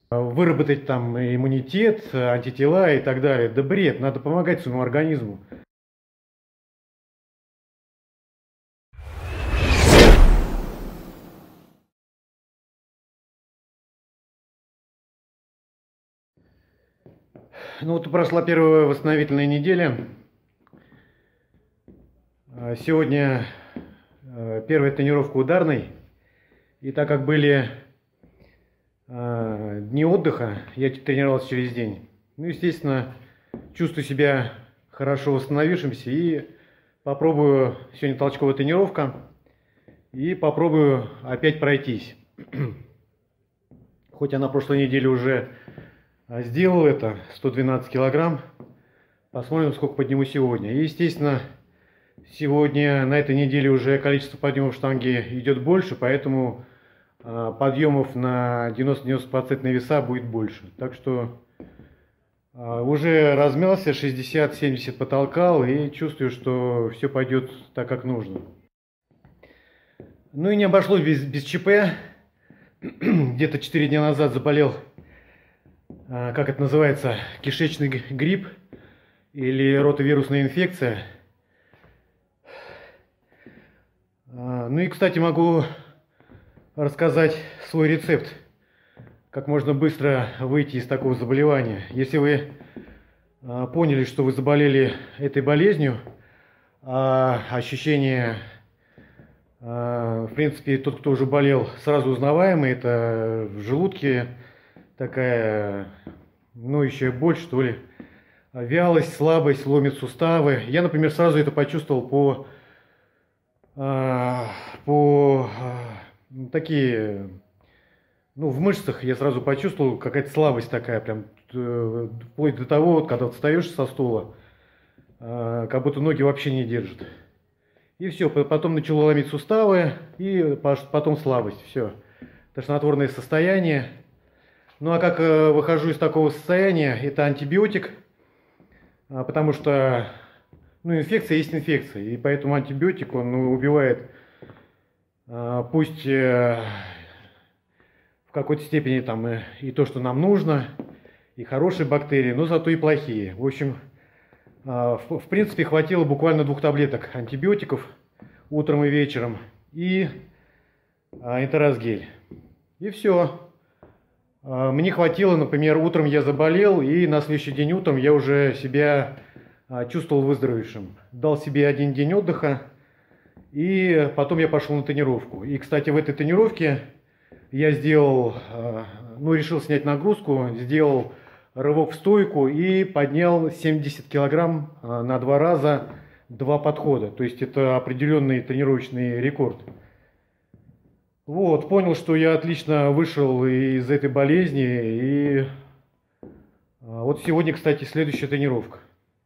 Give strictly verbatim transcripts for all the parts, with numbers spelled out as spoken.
выработать там иммунитет, антитела и так далее. Да бред, надо помогать своему организму. Ну вот прошла первая восстановительная неделя. Сегодня первая тренировка ударной. И так как были дни отдыха, я тренировался через день. Ну, естественно, чувствую себя хорошо восстановившимся и попробую, сегодня толчковая тренировка, и попробую опять пройтись. Хоть я на прошлой неделе уже сделал это, сто двенадцать килограмм, посмотрим, сколько подниму сегодня. И, естественно, сегодня на этой неделе уже количество подъемов штанги идет больше, поэтому подъемов на девяносто-девяносто процентов веса будет больше. Так что уже размялся, шестьдесят-семьдесят потолкал и чувствую, что все пойдет так, как нужно. Ну и не обошлось без, без ЧП. Где-то четыре дня назад заболел, как это называется, кишечный грипп или ротовирусная инфекция. Ну и, кстати, могу рассказать свой рецепт, как можно быстро выйти из такого заболевания. Если вы поняли, что вы заболели этой болезнью, а ощущения, в принципе, тот, кто уже болел, сразу узнаваемый, это в желудке такая, ну, еще боль, что ли, вялость, слабость, ломит суставы. Я, например, сразу это почувствовал по, по такие, ну, в мышцах я сразу почувствовал какая-то слабость такая, прям, вплоть до того, вот, когда встаешь со стула, как будто ноги вообще не держат. И все, потом начало ломить суставы, и потом слабость, все. Тошнотворное состояние. Ну, а как выхожу из такого состояния, это антибиотик, потому что, ну, инфекция есть инфекция, и поэтому антибиотик, он, ну, убивает, пусть в какой-то степени там и, и то, что нам нужно, и хорошие бактерии, но зато и плохие. В общем, в, в принципе, хватило буквально двух таблеток антибиотиков утром и вечером и энтеросгель. И все. Мне хватило, например, утром я заболел, и на следующий день утром я уже себя чувствовал выздоровевшим. Дал себе один день отдыха, и потом я пошел на тренировку. И, кстати, в этой тренировке я сделал, ну, решил снять нагрузку, сделал рывок в стойку и поднял семьдесят килограмм на два раза, два подхода. То есть это определенный тренировочный рекорд. Вот, понял, что я отлично вышел из этой болезни. И вот сегодня, кстати, следующая тренировка.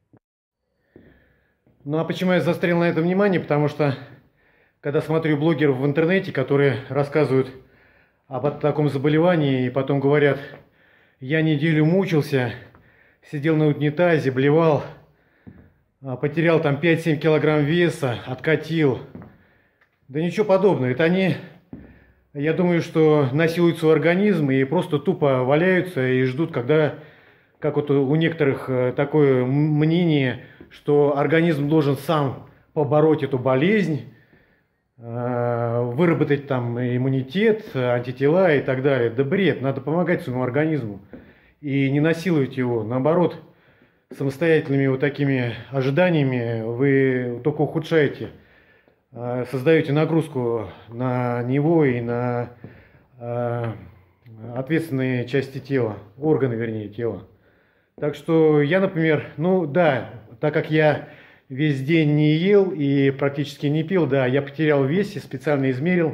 Ну а почему я заострил на это внимание? Потому что, когда смотрю блогеров в интернете, которые рассказывают об таком заболевании, и потом говорят: я неделю мучился, сидел на унитазе, блевал, потерял там пять-семь килограмм веса, откатил. Да ничего подобного. Это они, я думаю, что насилуют свой организм и просто тупо валяются и ждут, когда, как вот у некоторых такое мнение, что организм должен сам побороть эту болезнь, выработать там иммунитет, антитела и так далее. Да бред, надо помогать своему организму и не насиловать его. Наоборот, самостоятельными вот такими ожиданиями вы только ухудшаете, создаете нагрузку на него и на ответственные части тела, органы, вернее, тела. Так что я, например, ну да, так как я весь день не ел и практически не пил, да, я потерял в весе, специально измерил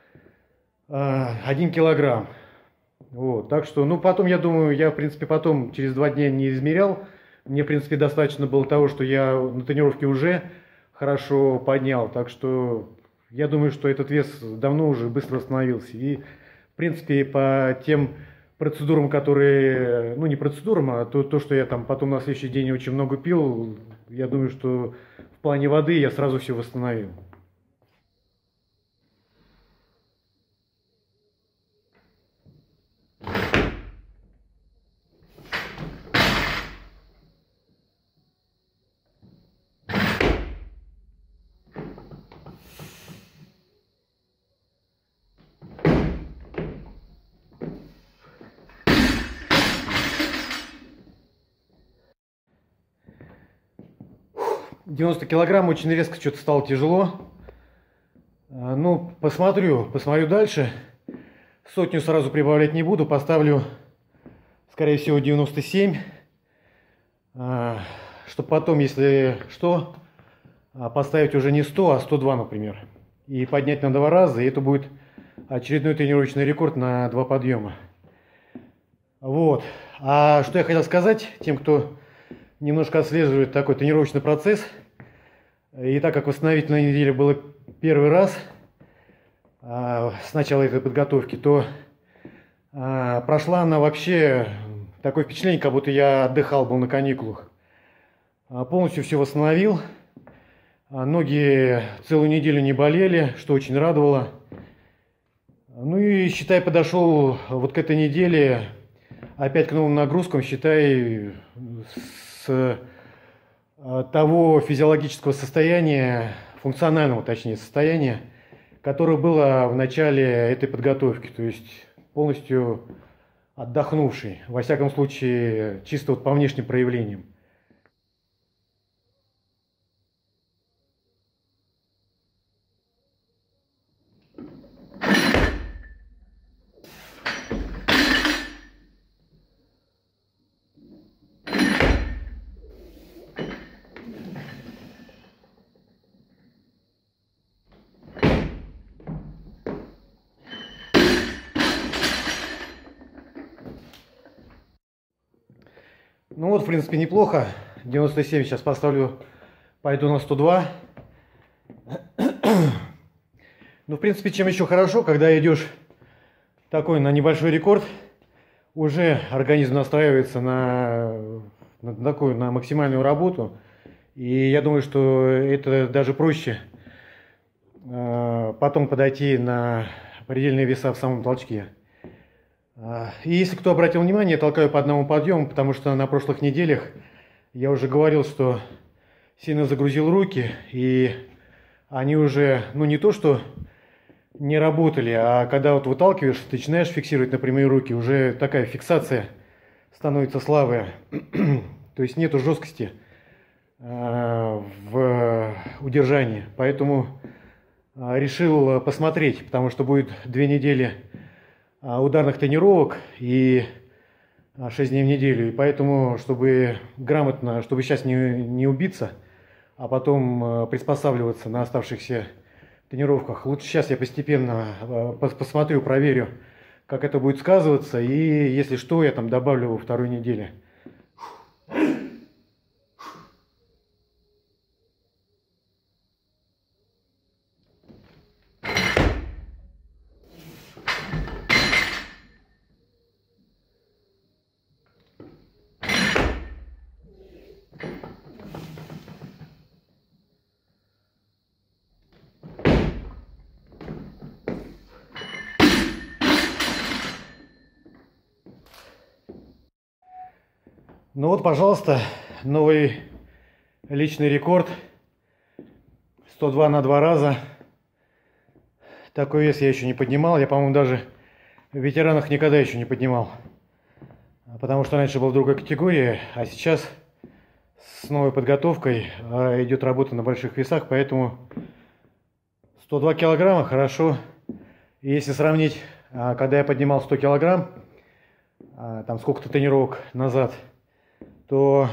один килограмм. Вот, так что, ну, потом, я думаю, я, в принципе, потом, через два дня не измерял. Мне, в принципе, достаточно было того, что я на тренировке уже хорошо поднял. Так что, я думаю, что этот вес давно уже быстро восстановился. И, в принципе, по тем процедурам, которые, ну, не процедурам, а то, то, что я там потом на следующий день очень много пил, я думаю, что в плане воды я сразу все восстановил. девяносто килограмм очень резко что-то стало тяжело. Ну, посмотрю, посмотрю дальше. Сотню сразу прибавлять не буду, поставлю, скорее всего, девяносто семь. Чтобы потом, если что, поставить уже не сто, а сто два, например. И поднять на два раза, и это будет очередной тренировочный рекорд на два подъема. Вот. А что я хотел сказать тем, кто немножко отслеживает такой тренировочный процесс. И так как восстановительная неделя была первый раз а, с начала этой подготовки, то а, прошла она вообще такое впечатление, как будто я отдыхал, был на каникулах. А, полностью все восстановил. А, ноги целую неделю не болели, что очень радовало. Ну и, считай, подошел вот к этой неделе опять к новым нагрузкам, считай, с того физиологического состояния, функционального, точнее, состояния, которое было в начале этой подготовки, то есть полностью отдохнувший, во всяком случае, чисто вот по внешним проявлениям. Ну вот, в принципе, неплохо. девяносто семь сейчас поставлю, пойду на сто два. Ну, в принципе, чем еще хорошо, когда идешь такой на небольшой рекорд, уже организм настраивается на, на такую, на максимальную работу. И я думаю, что это даже проще э, потом подойти на предельные веса в самом толчке. И если кто обратил внимание, я толкаю по одному подъему, потому что на прошлых неделях я уже говорил, что сильно загрузил руки, и они уже, ну не то что не работали, а когда вот выталкиваешь, ты начинаешь фиксировать на прямые руки, уже такая фиксация становится слабая, то есть нету жесткости э, в удержании, поэтому э, решил посмотреть, потому что будет две недели ударных тренировок и шесть дней в неделю. И поэтому, чтобы грамотно, чтобы сейчас не, не убиться, а потом приспосабливаться на оставшихся тренировках, лучше сейчас я постепенно посмотрю, проверю, как это будет сказываться. И если что, я там добавлю во второй неделе. Ну вот, пожалуйста, новый личный рекорд. сто два на два раза. Такой вес я еще не поднимал. Я, по-моему, даже в ветеранах никогда еще не поднимал. Потому что раньше был в другой категории, а сейчас с новой подготовкой идет работа на больших весах, поэтому сто два килограмма хорошо. И если сравнить, когда я поднимал сто килограмм, там сколько-то тренировок назад, то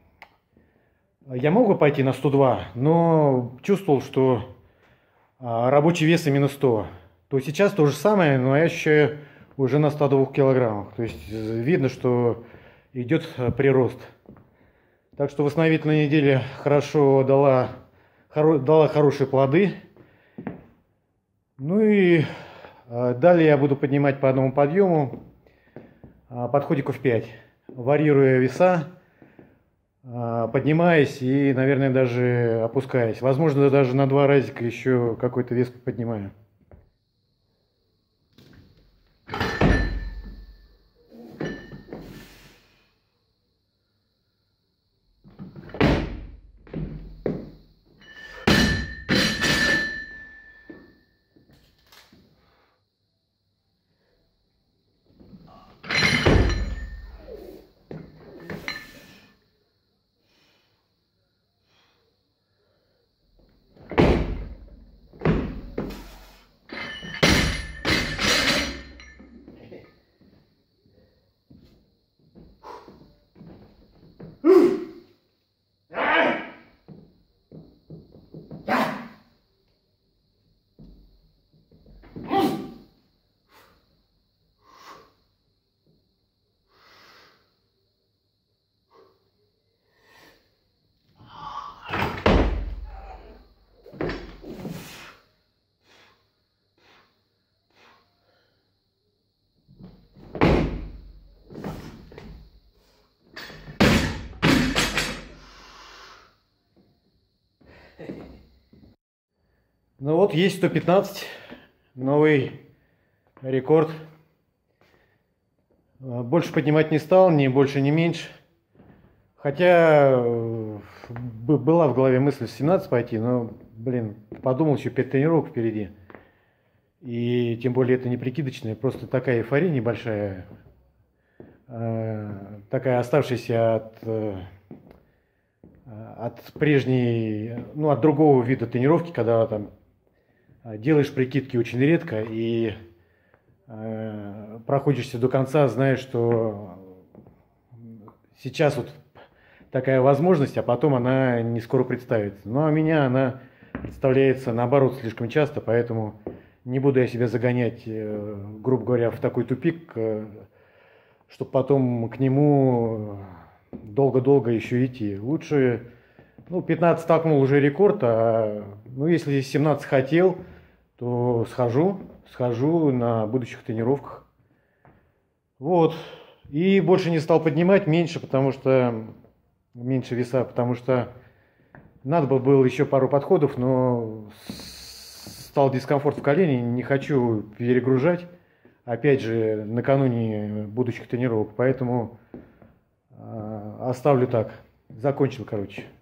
я мог бы пойти на сто два, но чувствовал, что рабочий вес именно сто. То сейчас то же самое, но я ощущаю уже на ста двух килограммах. То есть видно, что идет прирост. Так что восстановительная неделя хорошо дала, хоро, дала хорошие плоды. Ну и далее я буду поднимать по одному подъему подходиков пять, варьируя веса, поднимаясь и, наверное, даже опускаясь. Возможно, даже на два разика еще какой-то вес поднимаю. Ну вот, есть сто пятнадцать, новый рекорд. Больше поднимать не стал, ни больше, ни меньше. Хотя э, была в голове мысль в семнадцать пойти, но, блин, подумал, еще пять тренировок впереди. И тем более это не прикидочная, просто такая эйфория небольшая, э, такая оставшаяся от, э, от прежней, ну, от другого вида тренировки, когда там делаешь прикидки очень редко и э, проходишься до конца, зная, что сейчас вот такая возможность, а потом она не скоро представится. Ну, а меня она представляется, наоборот, слишком часто, поэтому не буду я себя загонять, э, грубо говоря, в такой тупик, э, чтобы потом к нему долго-долго еще идти. Лучше, ну, пятнадцать столкнул уже рекорд, а, ну, если семнадцать хотел, то схожу, схожу на будущих тренировках. Вот. И больше не стал поднимать, меньше, потому что меньше веса, потому что надо бы было еще пару подходов, но стал дискомфорт в колене, не хочу перегружать, опять же, накануне будущих тренировок, поэтому э, оставлю так, закончил, короче.